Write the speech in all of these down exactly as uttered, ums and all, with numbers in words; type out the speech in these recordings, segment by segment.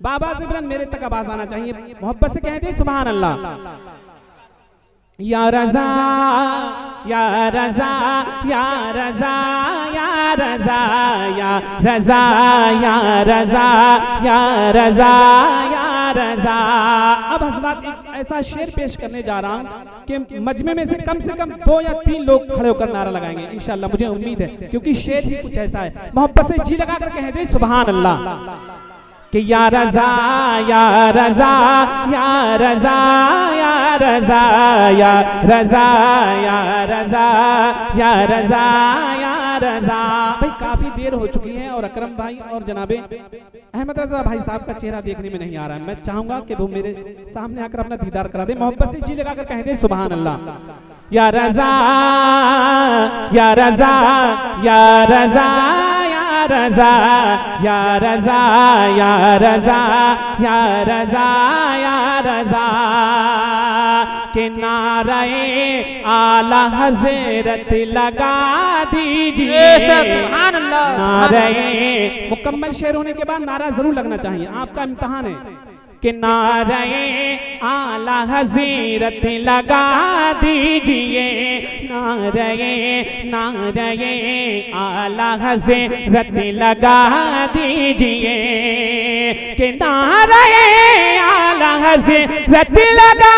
बाबा से बुलंद मेरे तक आवाज आना चाहिए, मोहब्बत से कह दे सुभान अल्लाह। या रज़ा या रज़ा या रज़ा या रज़ा या रज़ा या रज़ा या रज़ा या रज़ा। अब हज़रात एक ऐसा शेर पेश करने जा रहा हूँ कि मजमे में से कम से कम दो या तीन लोग खड़े होकर नारा लगाएंगे इंशाअल्लाह, मुझे उम्मीद है, क्योंकि शेर ही कुछ ऐसा है। मोहब्बत से जी लगाकर कह दे सुभान अल्लाह कि या रज़ा या रज़ा या रज़ा या रज़ा या रज़ा या रज़ा या रज़ा या रज़ा। भाई काफी देर हो चुकी है और अकरम भाई और जनाबे अहमद रज़ा भाई साहब का चेहरा देखने में नहीं आ रहा है। मैं चाहूंगा कि वो मेरे सामने आकर अपना दीदार करा दे। मोहब्बत से जी लगाकर कह दे सुभान अल्लाह। या रज़ा या रज़ा या रज़ा या रज़ा या रज़ा या रज़ा या रज़ा या रज़ा के नारे आला हज़रत लगा दीजिए। सुभान अल्लाह। नारे मुकम्मल शेर होने के बाद नारा जरूर लगना चाहिए, आपका इम्तिहान है कि नारे आला हज़रत लगा दीजिए। नारे नारे आला हज़रत लगा दीजिए कि नारे आला हज़रत लगा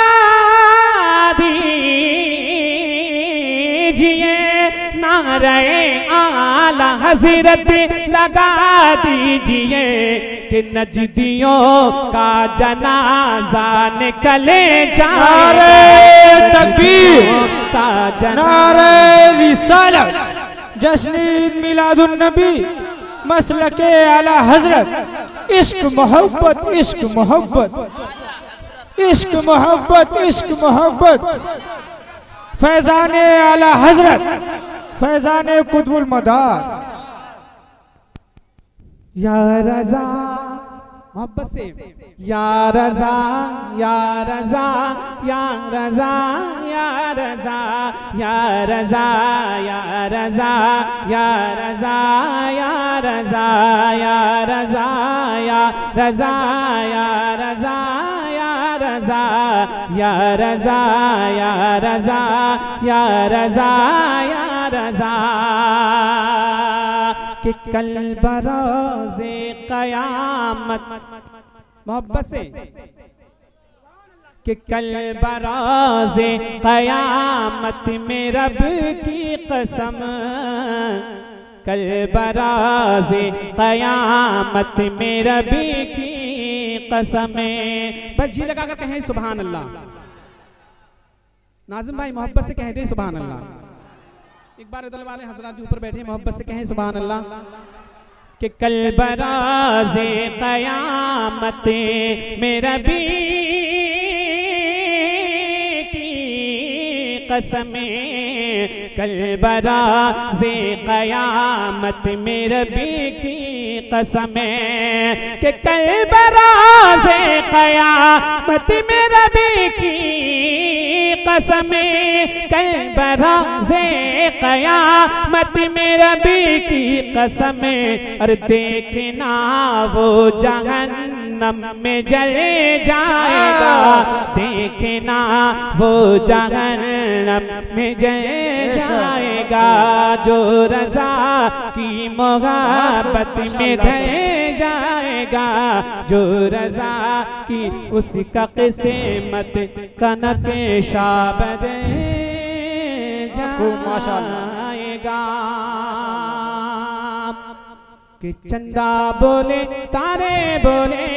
दीजिए। नारे आला हज़रत लगा दीजिए कि नजदियों का जनाजा निकले जाए। नारे तकबीर, का जना नारे रिसालत, जश्न ईद मिलादुन नबी, मसलके आला हजरत। इश्क मोहब्बत इश्क मोहब्बत इश्क मोहब्बत इश्क मोहब्बत। फैजाने आला हजरत, फैजाने कुतुबुल मदार। या रज़ा मोहब्बत से या रज़ा या रज़ा या रज़ा या रज़ा या रज़ा या रज़ा या रज़ा या रज़ा या रज़ा या रज़ा या रज़ा या रज़ा या रज़ा या रज़ा या रज़ा या रज़ा कि कल बरोज़े क़यामत। मोहब्बत से कि कल बरोज़े क़यामत में रब की कसम। कल बरोज़े क़यामत में रब की कसम। बस जी लगाकर कहें सुभान अल्लाह। नाज़िम भाई मोहब्बत से कह दे सुभान अल्लाह। एक बार इधर वाले हजरात जो ऊपर बैठे मोहब्बत से कहें सुभान अल्लाह कि कल बरोज़े क़यामत में रबी की कसमें। कल बरोज़े क़यामत में रबी की कसमें कि कल बरोज़े क़यामत में रबी की कसमें। कल बरोज़े क़यामत में रबी की कसमें। और देखना वो जहन्नम में जले जाएगा। देखना वो जहन्नम में जले जाएगा। जो रज़ा की मोहब्बत में ढल जाएगा। जो रज़ा की उसका क़िस्मत कनक शाबद जाएगा। कि चंदा बोले तारे बोले